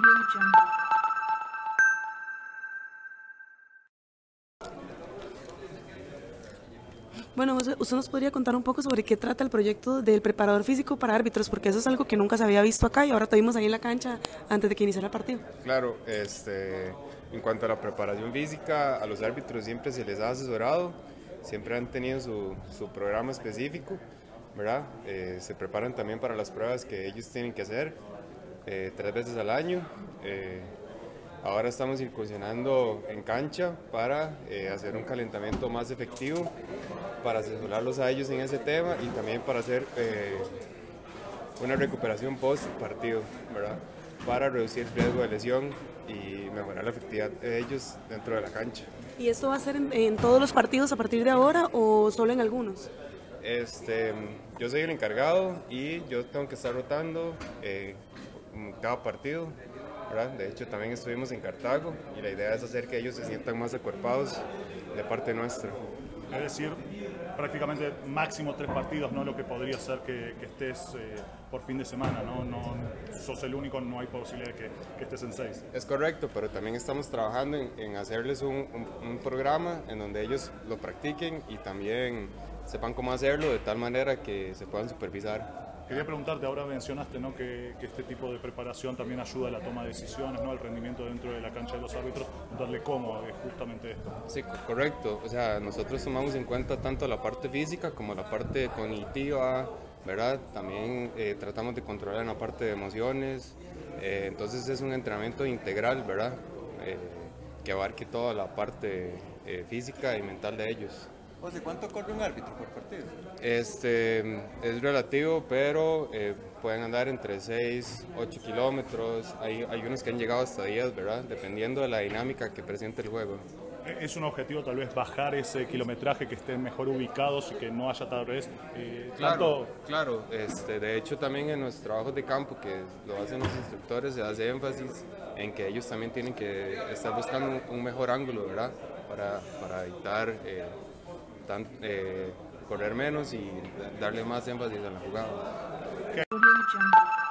Bueno, usted nos podría contar un poco sobre qué trata el proyecto del preparador físico para árbitros, porque eso es algo que nunca se había visto acá y ahora tuvimos ahí en la cancha antes de que iniciara el partido. Claro, en cuanto a la preparación física, a los árbitros siempre se les ha asesorado, siempre han tenido su programa específico, ¿verdad? Se preparan también para las pruebas que ellos tienen que hacer 3 veces al año. Ahora estamos incursionando en cancha para hacer un calentamiento más efectivo, para asesorarlos a ellos en ese tema y también para hacer una recuperación post partido, ¿verdad? Para reducir el riesgo de lesión y mejorar la efectividad de ellos dentro de la cancha. ¿Y esto va a ser en todos los partidos a partir de ahora o solo en algunos? Yo soy el encargado y yo tengo que estar rotando cada partido, ¿verdad? De hecho, también estuvimos en Cartago y la idea es hacer que ellos se sientan más acuerpados de parte nuestra. Es decir, prácticamente máximo 3 partidos, no lo que podría ser que estés por fin de semana, ¿no? Sos el único, no hay posibilidad de que estés en 6. Es correcto, pero también estamos trabajando en hacerles un programa en donde ellos lo practiquen y también sepan cómo hacerlo de tal manera que se puedan supervisar. Quería preguntarte, ahora mencionaste, ¿no?, que este tipo de preparación también ayuda a la toma de decisiones, ¿no?, al rendimiento dentro de la cancha de los árbitros, darle cómo es justamente esto. Sí, correcto. O sea, nosotros tomamos en cuenta tanto la parte física como la parte cognitiva, ¿verdad? También tratamos de controlar la parte de emociones. Entonces es un entrenamiento integral, ¿verdad? Que abarque toda la parte física y mental de ellos. José, ¿cuánto corre un árbitro por partido? Es relativo, pero pueden andar entre 6, 8 kilómetros. Hay unos que han llegado hasta 10, ¿verdad? Dependiendo de la dinámica que presente el juego. ¿Es un objetivo tal vez bajar ese kilometraje, que estén mejor ubicados y que no haya tal vez Claro. De hecho, también en los trabajos de campo que lo hacen los instructores se hace énfasis en que ellos también tienen que estar buscando un mejor ángulo, ¿verdad? Para evitar correr menos y darle más énfasis a la jugada.